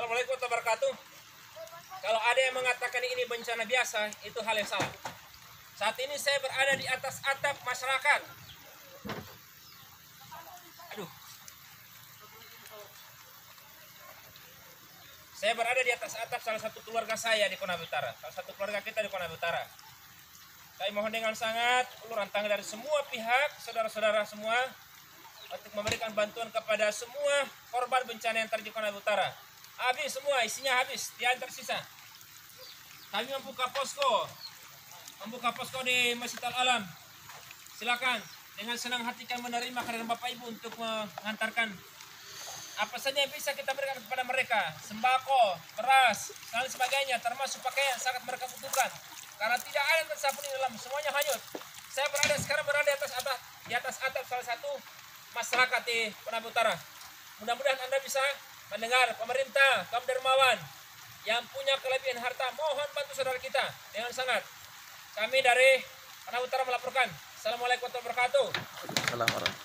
Assalamualaikum warahmatullahi wabarakatuh. Kalau ada yang mengatakan ini bencana biasa, itu hal yang salah. Saat ini saya berada di atas atap masyarakat. Aduh. Saya berada di atas atap salah satu keluarga saya di Konawe Utara. Salah satu keluarga kita di Konawe Utara. Kami mohon dengan sangat uluran tangan dari semua pihak, saudara-saudara semua, untuk memberikan bantuan kepada semua korban bencana yang terjadi di Konawe Utara. Habis semua, isinya habis, tiada tersisa. Kami membuka posko di Masjid Al-Alam. Silakan dengan senang hati kami menerima kehadiran Bapak Ibu untuk mengantarkan apa saja yang bisa kita berikan kepada mereka, sembako, beras, dan sebagainya, termasuk pakaian sangat mereka butuhkan. Karena tidak ada yang tersambung di dalam, semuanya hanyut. Saya sekarang berada di atas atap salah satu masyarakat di Konawe Utara. Mudah-mudahan Anda bisa mendengar pemerintah, kaum dermawan yang punya kelebihan harta, mohon bantu saudara kita dengan sangat. Kami dari Konawe Utara melaporkan. Assalamualaikum warahmatullahi wabarakatuh.